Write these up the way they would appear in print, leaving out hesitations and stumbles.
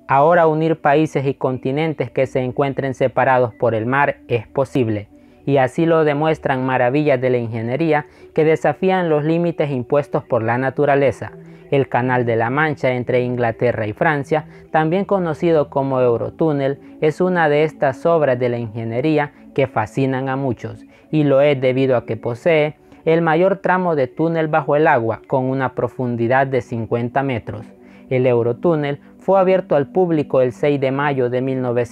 Ahora unir países y continentes que se encuentren separados por el mar es posible, y así lo demuestran maravillas de la ingeniería que desafían los límites impuestos por la naturaleza. El Canal de la Mancha entre Inglaterra y Francia, también conocido como Eurotúnel, es una de estas obras de la ingeniería que fascinan a muchos, y lo es debido a que posee el mayor tramo de túnel bajo el agua con una profundidad de 50 metros. El Eurotúnel fue abierto al público el 6 de mayo de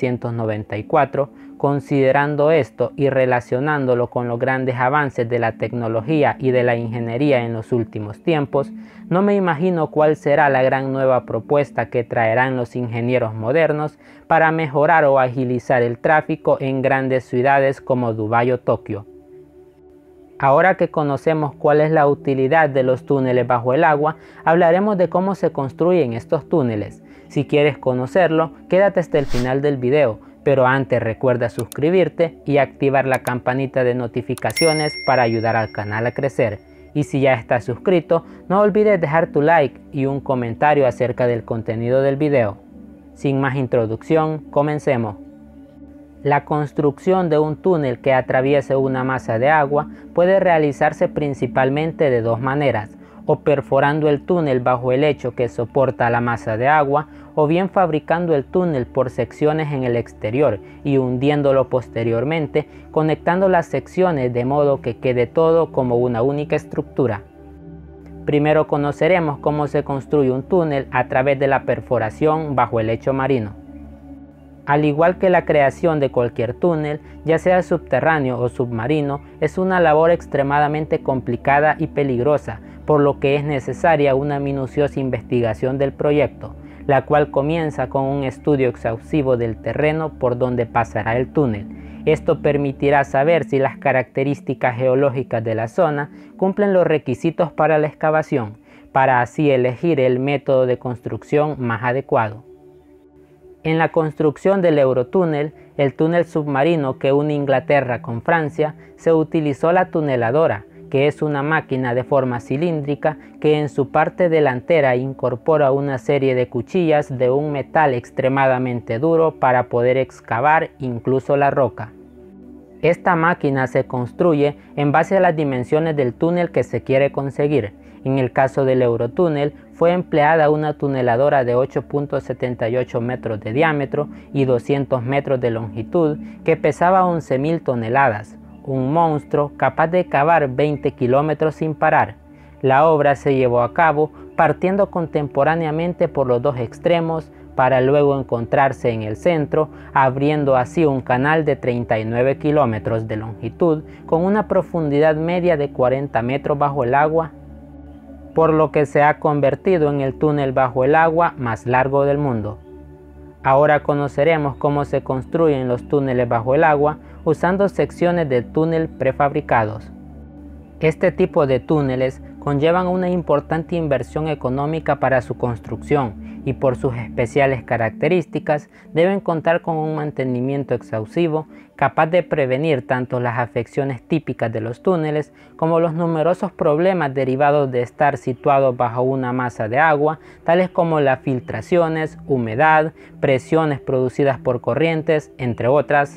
1994. Considerando esto y relacionándolo con los grandes avances de la tecnología y de la ingeniería en los últimos tiempos, no me imagino cuál será la gran nueva propuesta que traerán los ingenieros modernos para mejorar o agilizar el tráfico en grandes ciudades como Dubái o Tokio. Ahora que conocemos cuál es la utilidad de los túneles bajo el agua, hablaremos de cómo se construyen estos túneles. Si quieres conocerlo, quédate hasta el final del video. Pero antes recuerda suscribirte y activar la campanita de notificaciones para ayudar al canal a crecer. Y si ya estás suscrito, no olvides dejar tu like y un comentario acerca del contenido del video. Sin más introducción, comencemos. La construcción de un túnel que atraviese una masa de agua puede realizarse principalmente de dos maneras, o perforando el túnel bajo el lecho que soporta la masa de agua, o bien fabricando el túnel por secciones en el exterior y hundiéndolo posteriormente, conectando las secciones de modo que quede todo como una única estructura. Primero conoceremos cómo se construye un túnel a través de la perforación bajo el lecho marino. Al igual que la creación de cualquier túnel, ya sea subterráneo o submarino, es una labor extremadamente complicada y peligrosa, por lo que es necesaria una minuciosa investigación del proyecto, la cual comienza con un estudio exhaustivo del terreno por donde pasará el túnel. Esto permitirá saber si las características geológicas de la zona cumplen los requisitos para la excavación, para así elegir el método de construcción más adecuado. En la construcción del Eurotúnel, el túnel submarino que une Inglaterra con Francia, se utilizó la tuneladora, que es una máquina de forma cilíndrica que en su parte delantera incorpora una serie de cuchillas de un metal extremadamente duro para poder excavar incluso la roca. Esta máquina se construye en base a las dimensiones del túnel que se quiere conseguir. En el caso del Eurotúnel fue empleada una tuneladora de 8.78 metros de diámetro y 200 metros de longitud que pesaba 11.000 toneladas. Un monstruo capaz de cavar 20 kilómetros sin parar. La obra se llevó a cabo partiendo contemporáneamente por los dos extremos para luego encontrarse en el centro, abriendo así un canal de 39 kilómetros de longitud con una profundidad media de 40 metros bajo el agua, por lo que se ha convertido en el túnel bajo el agua más largo del mundo. Ahora conoceremos cómo se construyen los túneles bajo el agua usando secciones de túnel prefabricados. Este tipo de túneles conllevan una importante inversión económica para su construcción y por sus especiales características deben contar con un mantenimiento exhaustivo capaz de prevenir tanto las afecciones típicas de los túneles como los numerosos problemas derivados de estar situados bajo una masa de agua, tales como las filtraciones, humedad, presiones producidas por corrientes, entre otras.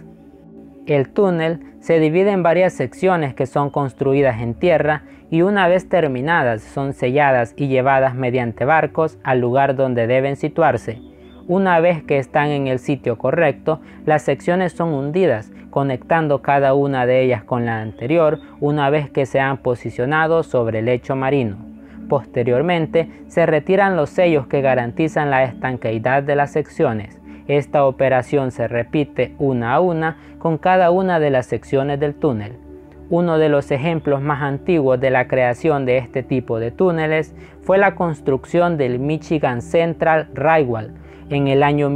El túnel se divide en varias secciones que son construidas en tierra y una vez terminadas son selladas y llevadas mediante barcos al lugar donde deben situarse. Una vez que están en el sitio correcto, las secciones son hundidas, conectando cada una de ellas con la anterior una vez que se han posicionado sobre el lecho marino. Posteriormente, se retiran los sellos que garantizan la estanqueidad de las secciones. Esta operación se repite una a una con cada una de las secciones del túnel. Uno de los ejemplos más antiguos de la creación de este tipo de túneles fue la construcción del Michigan Central Railway. En el año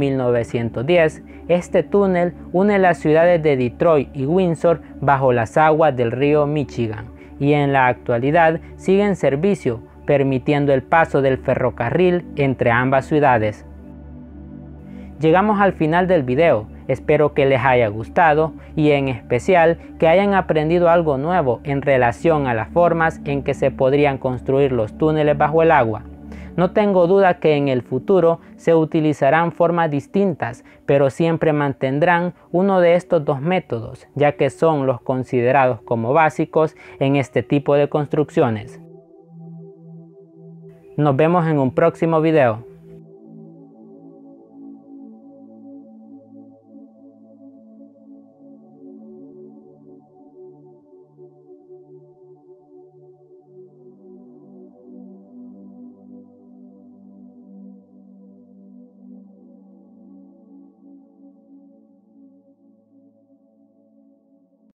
1910, este túnel une las ciudades de Detroit y Windsor bajo las aguas del río Michigan y en la actualidad sigue en servicio, permitiendo el paso del ferrocarril entre ambas ciudades. Llegamos al final del video, espero que les haya gustado y en especial que hayan aprendido algo nuevo en relación a las formas en que se podrían construir los túneles bajo el agua. No tengo duda que en el futuro se utilizarán formas distintas, pero siempre mantendrán uno de estos dos métodos, ya que son los considerados como básicos en este tipo de construcciones. Nos vemos en un próximo video.